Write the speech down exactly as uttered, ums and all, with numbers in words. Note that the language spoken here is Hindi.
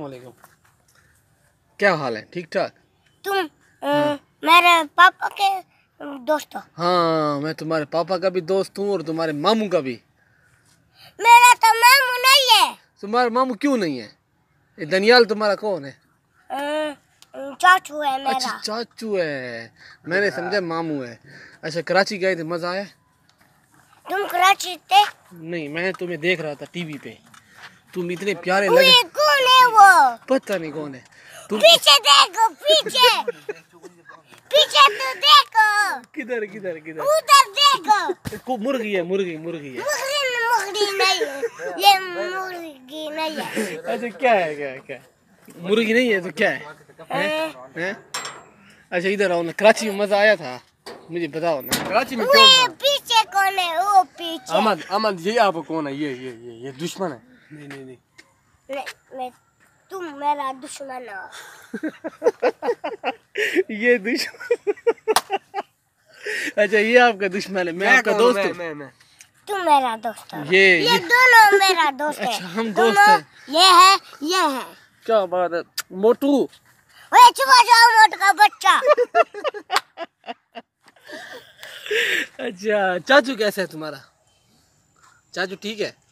वालेकुम। क्या हाल है? ठीक ठाक? तुम हाँ। मेरे पापा के दोस्त हो? हाँ, मैं तुम्हारे पापा का भी दोस्त हूँ और तुम्हारे मामू का भी। मेरा तो मामू नहीं है। तुम्हारा मामू क्यों नहीं है? ये दनियाल तुम्हारा कौन है? चाचू है मेरा। अच्छा, चाचू है। मैंने समझा मामू है। अच्छा, कराची गए थे, मजा आया? तुम कराची थे? नहीं, मैं तुम्हें देख रहा था टीवी पे। तुम इतने प्यारे लगे। कौन है वो? पता नहीं कौन है। तुम पीछे देखो, पीछे पीछे तो देखो। किधर किधर किधर? उधर देखो। को मुर्गी है, मुर्गी मुर्गी है। मुर्गी मुर्गी नहीं है, ये मुर्गी नहीं है। अच्छा, क्या है क्या है क्या है? मुर्गी नहीं है तो क्या है? हैं? हैं? अच्छा, इधर आओ ना। कराची में मजा आया था, मुझे बताओ ना। कराची में क्यों था? पीछे कौन है? वो पीछे। अहमद अहमद ये आप कौन है? ये ये ये ये दुश्मन है। नहीं नहीं नहीं, मैं, मैं तुम मेरा दुश्मन हो। ये दुश्मन। अच्छा, ये आपका दुश्मन है, मैं आपका दोस्त हूँ। मैं मैं तुम मेरा दोस्त हो। ये ये, ये दोनों मेरा दोस्त है। अच्छा, हम दोस्त हैं। ये है, ये है। क्या बात है मोटू? ओए चुप जाओ मोट का बच्चा। अच्छा, चाचू कैसा है तुम्हारा? चाचू ठीक है?